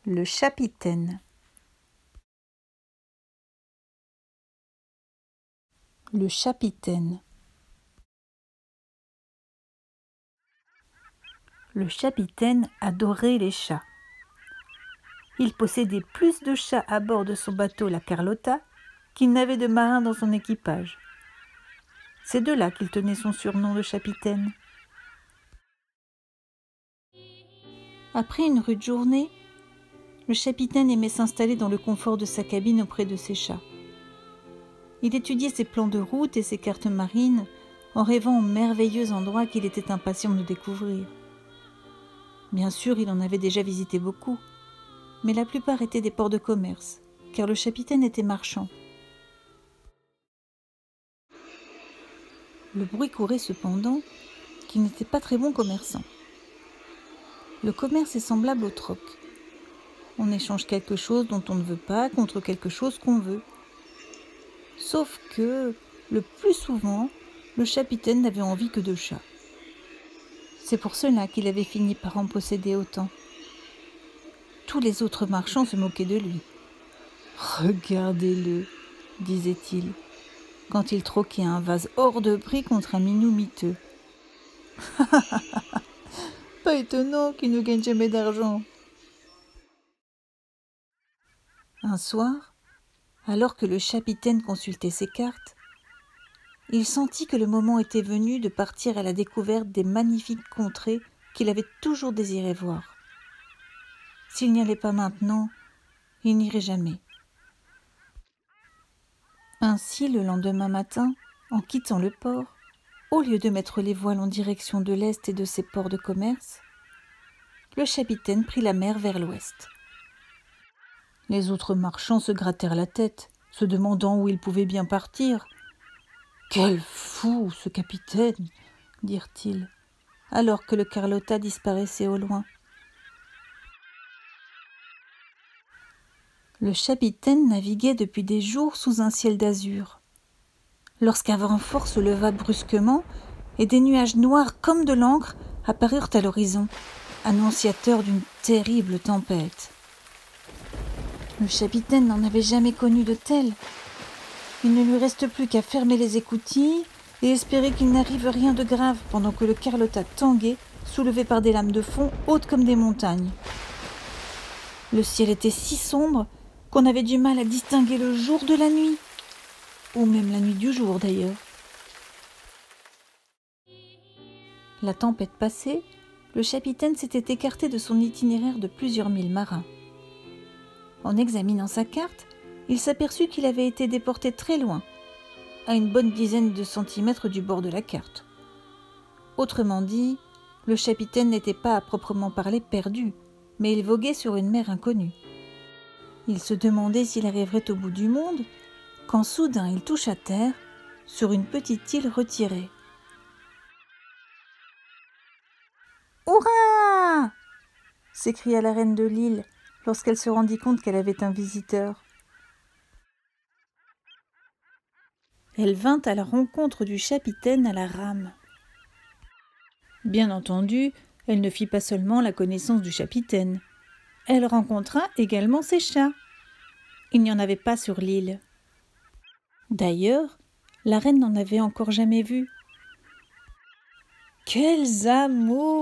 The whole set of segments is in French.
Le chapitaine. Le chapitaine. Le chapitaine adorait les chats. Il possédait plus de chats à bord de son bateau, la Carlotta, qu'il n'avait de marins dans son équipage. C'est de là qu'il tenait son surnom de chapitaine. Après une rude journée, le chapitaine aimait s'installer dans le confort de sa cabine auprès de ses chats. Il étudiait ses plans de route et ses cartes marines en rêvant aux merveilleux endroits qu'il était impatient de découvrir. Bien sûr, il en avait déjà visité beaucoup, mais la plupart étaient des ports de commerce, car le chapitaine était marchand. Le bruit courait cependant qu'il n'était pas très bon commerçant. Le commerce est semblable au troc. On échange quelque chose dont on ne veut pas contre quelque chose qu'on veut. Sauf que, le plus souvent, le chapitaine n'avait envie que de chats. C'est pour cela qu'il avait fini par en posséder autant. Tous les autres marchands se moquaient de lui. « Regardez-le » disait-il, quand il troquait un vase hors de prix contre un minou miteux. « Pas étonnant qu'il ne gagne jamais d'argent. » Un soir, alors que le chapitaine consultait ses cartes, il sentit que le moment était venu de partir à la découverte des magnifiques contrées qu'il avait toujours désiré voir. S'il n'y allait pas maintenant, il n'irait jamais. Ainsi, le lendemain matin, en quittant le port, au lieu de mettre les voiles en direction de l'est et de ses ports de commerce, le chapitaine prit la mer vers l'ouest. Les autres marchands se grattèrent la tête, se demandant où il pouvait bien partir. « Quel fou, ce capitaine !» dirent-ils, alors que le Carlotta disparaissait au loin. Le chapitaine naviguait depuis des jours sous un ciel d'azur, lorsqu'un vent fort se leva brusquement et des nuages noirs comme de l'encre apparurent à l'horizon, annonciateurs d'une terrible tempête. Le chapitaine n'en avait jamais connu de telle. Il ne lui reste plus qu'à fermer les écoutilles et espérer qu'il n'arrive rien de grave pendant que le Carlotta tanguait, soulevé par des lames de fond hautes comme des montagnes. Le ciel était si sombre qu'on avait du mal à distinguer le jour de la nuit, ou même la nuit du jour d'ailleurs. La tempête passée, le chapitaine s'était écarté de son itinéraire de plusieurs milles marins. En examinant sa carte, il s'aperçut qu'il avait été déporté très loin, à une bonne dizaine de centimètres du bord de la carte. Autrement dit, le chapitaine n'était pas à proprement parler perdu, mais il voguait sur une mer inconnue. Il se demandait s'il arriverait au bout du monde, quand soudain il toucha terre sur une petite île retirée. « Hurrah !» s'écria la reine de l'île lorsqu'elle se rendit compte qu'elle avait un visiteur. Elle vint à la rencontre du chapitaine à la rame. Bien entendu, elle ne fit pas seulement la connaissance du chapitaine. Elle rencontra également ses chats. Il n'y en avait pas sur l'île. D'ailleurs, la reine n'en avait encore jamais vu. « Quels amours !»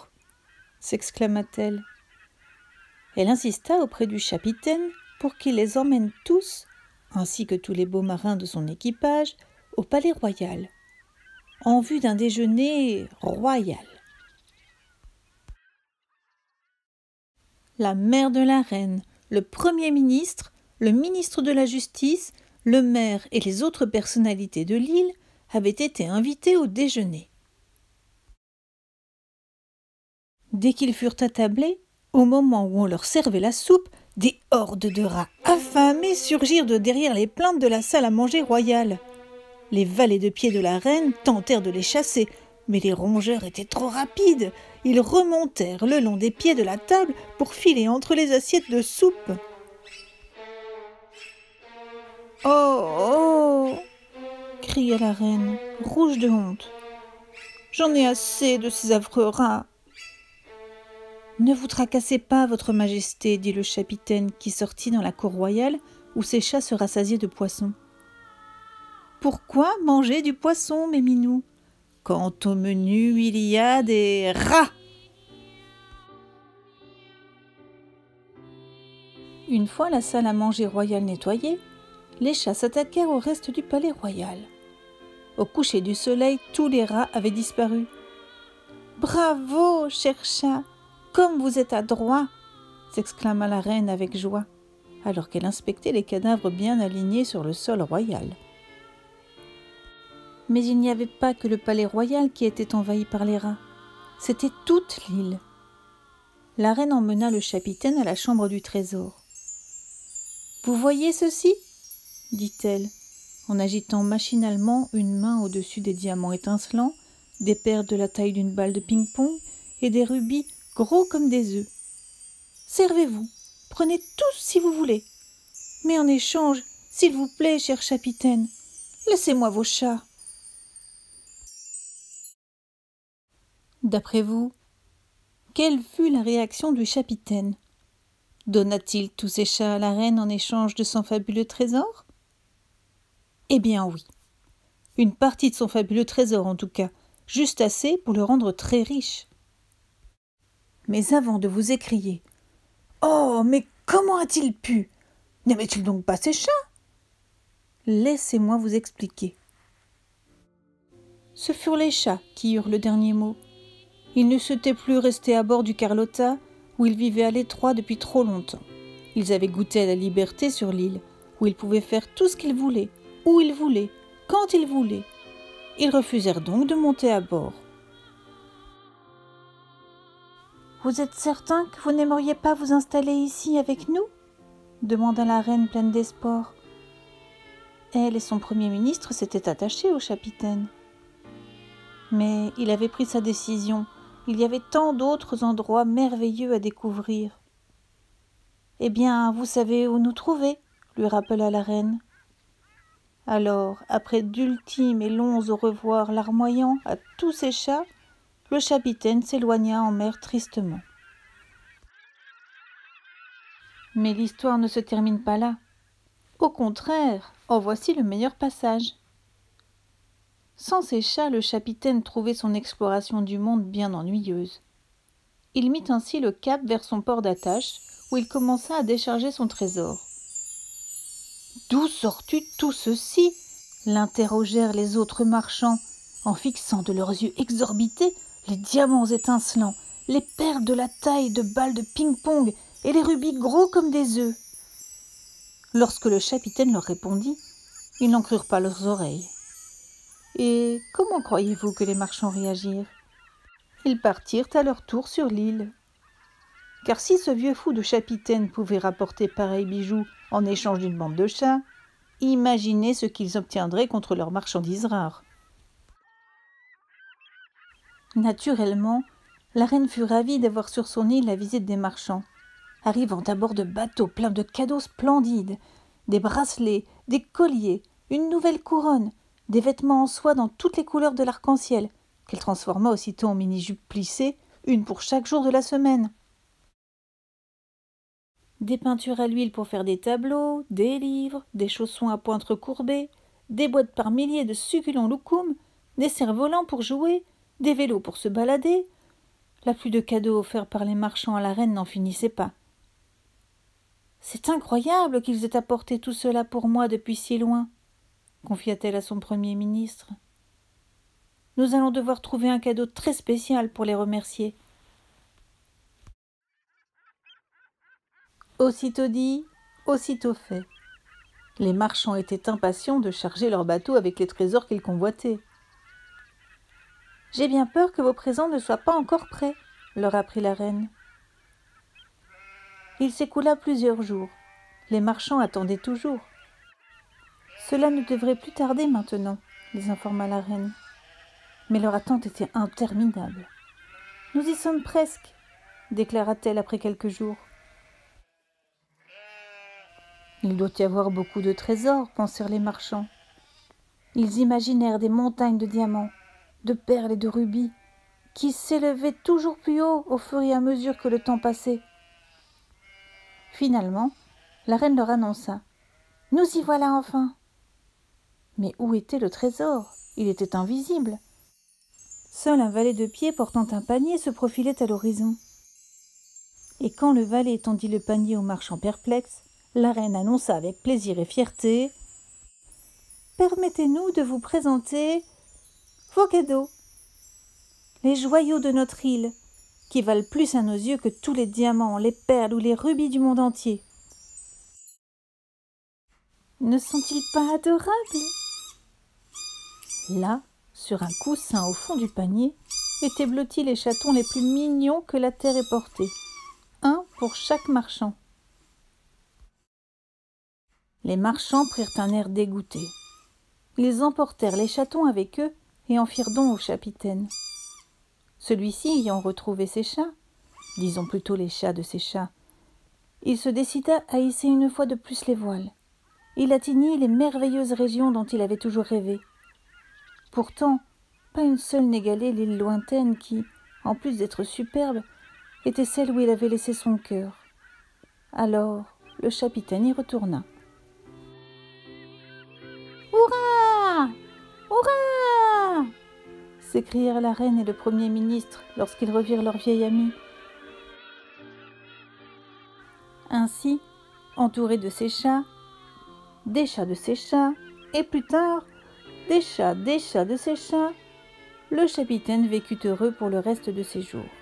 s'exclama-t-elle. Elle insista auprès du chapitaine pour qu'il les emmène tous, ainsi que tous les beaux marins de son équipage, au palais royal, en vue d'un déjeuner royal. La mère de la reine, le premier ministre, le ministre de la Justice, le maire et les autres personnalités de l'île avaient été invités au déjeuner. Dès qu'ils furent attablés, au moment où on leur servait la soupe, des hordes de rats affamés surgirent de derrière les plaintes de la salle à manger royale. Les valets de pied de la reine tentèrent de les chasser, mais les rongeurs étaient trop rapides. Ils remontèrent le long des pieds de la table pour filer entre les assiettes de soupe. « Oh, oh !» cria la reine, rouge de honte. « J'en ai assez de ces affreux rats. » Ne vous tracassez pas, votre majesté, dit le chapitaine qui sortit dans la cour royale où ses chats se rassasiaient de poissons. Pourquoi manger du poisson, mes minous, quand au menu il y a des rats? Une fois la salle à manger royale nettoyée, les chats s'attaquèrent au reste du palais royal. Au coucher du soleil, tous les rats avaient disparu. « Bravo, cher chat, comme vous êtes adroit !» s'exclama la reine avec joie, alors qu'elle inspectait les cadavres bien alignés sur le sol royal. Mais il n'y avait pas que le palais royal qui était envahi par les rats, c'était toute l'île. La reine emmena le chapitaine à la chambre du trésor. « Vous voyez ceci ?» dit-elle, en agitant machinalement une main au-dessus des diamants étincelants, des perles de la taille d'une balle de ping-pong et des rubis gros comme des œufs. « Servez-vous, prenez tous si vous voulez. Mais en échange, s'il vous plaît, cher chapitaine, laissez-moi vos chats. » D'après vous, quelle fut la réaction du chapitaine? Donna-t-il tous ses chats à la reine en échange de son fabuleux trésor? Eh bien oui, une partie de son fabuleux trésor en tout cas, juste assez pour le rendre très riche. Mais avant de vous écrier « Oh, mais comment a-t-il pu? N'aimait-il donc pas ses chats ?» Laissez-moi vous expliquer. Ce furent les chats qui eurent le dernier mot. Ils ne s'étaient plus restés à bord du Carlotta, où ils vivaient à l'étroit depuis trop longtemps. Ils avaient goûté à la liberté sur l'île, où ils pouvaient faire tout ce qu'ils voulaient, où ils voulaient, quand ils voulaient. Ils refusèrent donc de monter à bord. « Vous êtes certain que vous n'aimeriez pas vous installer ici avec nous ?» demanda la reine pleine d'espoir. Elle et son premier ministre s'étaient attachés au chapitaine. Mais il avait pris sa décision. Il y avait tant d'autres endroits merveilleux à découvrir. « Eh bien, vous savez où nous trouver, » lui rappela la reine. Alors, après d'ultimes et longs au revoir larmoyants à tous ses chats, le chapitaine s'éloigna en mer tristement. Mais l'histoire ne se termine pas là. Au contraire, en voici le meilleur passage. Sans ses chats, le chapitaine trouvait son exploration du monde bien ennuyeuse. Il mit ainsi le cap vers son port d'attache, où il commença à décharger son trésor. « D'où sors-tu tout ceci ?» l'interrogèrent les autres marchands, en fixant de leurs yeux exorbités les diamants étincelants, les perles de la taille de balles de ping-pong et les rubis gros comme des œufs. Lorsque le chapitaine leur répondit, ils n'en crurent pas leurs oreilles. Et comment croyez-vous que les marchands réagirent? Ils partirent à leur tour sur l'île. Car si ce vieux fou de chapitaine pouvait rapporter pareils bijoux en échange d'une bande de chats, imaginez ce qu'ils obtiendraient contre leurs marchandises rares. Naturellement, la reine fut ravie d'avoir sur son île la visite des marchands, arrivant à bord de bateaux pleins de cadeaux splendides, des bracelets, des colliers, une nouvelle couronne, des vêtements en soie dans toutes les couleurs de l'arc-en-ciel, qu'elle transforma aussitôt en mini-jupes plissées, une pour chaque jour de la semaine. Des peintures à l'huile pour faire des tableaux, des livres, des chaussons à pointes recourbées, des boîtes par milliers de succulents loukoums, des cerfs-volants pour jouer, des vélos pour se balader. La pluie de cadeaux offerts par les marchands à la reine n'en finissait pas. « C'est incroyable qu'ils aient apporté tout cela pour moi depuis si loin, » confia-t-elle à son premier ministre. « Nous allons devoir trouver un cadeau très spécial pour les remercier. » Aussitôt dit, aussitôt fait. Les marchands étaient impatients de charger leurs bateaux avec les trésors qu'ils convoitaient. « J'ai bien peur que vos présents ne soient pas encore prêts, » leur apprit la reine. Il s'écoula plusieurs jours. Les marchands attendaient toujours. « Cela ne devrait plus tarder maintenant, » les informa la reine. Mais leur attente était interminable. « Nous y sommes presque, » déclara-t-elle après quelques jours. « Il doit y avoir beaucoup de trésors, » pensèrent les marchands. Ils imaginèrent des montagnes de diamants, de perles et de rubis, qui s'élevait toujours plus haut au fur et à mesure que le temps passait. Finalement, la reine leur annonça : « Nous y voilà enfin !» Mais où était le trésor ? Il était invisible. Seul un valet de pied portant un panier se profilait à l'horizon. Et quand le valet tendit le panier au marchand perplexe, la reine annonça avec plaisir et fierté : « Permettez-nous de vous présenter vos cadeaux, les joyaux de notre île, qui valent plus à nos yeux que tous les diamants, les perles ou les rubis du monde entier. Ne sont-ils pas adorables ?» Là, sur un coussin au fond du panier, étaient blottis les chatons les plus mignons que la terre ait portés, un pour chaque marchand. Les marchands prirent un air dégoûté. Ils emportèrent les chatons avec eux et en firent don au chapitaine. Celui-ci ayant retrouvé ses chats, disons plutôt les chats de ses chats, il se décida à hisser une fois de plus les voiles. Il atteignit les merveilleuses régions dont il avait toujours rêvé. Pourtant, pas une seule n'égalait l'île lointaine qui, en plus d'être superbe, était celle où il avait laissé son cœur. Alors, le chapitaine y retourna. « Hurrah ! Hurrah !» s'écrièrent la reine et le premier ministre lorsqu'ils revirent leur vieil ami. Ainsi, entouré de ses chats, des chats de ses chats, et plus tard, des chats de ses chats, le chapitaine vécut heureux pour le reste de ses jours.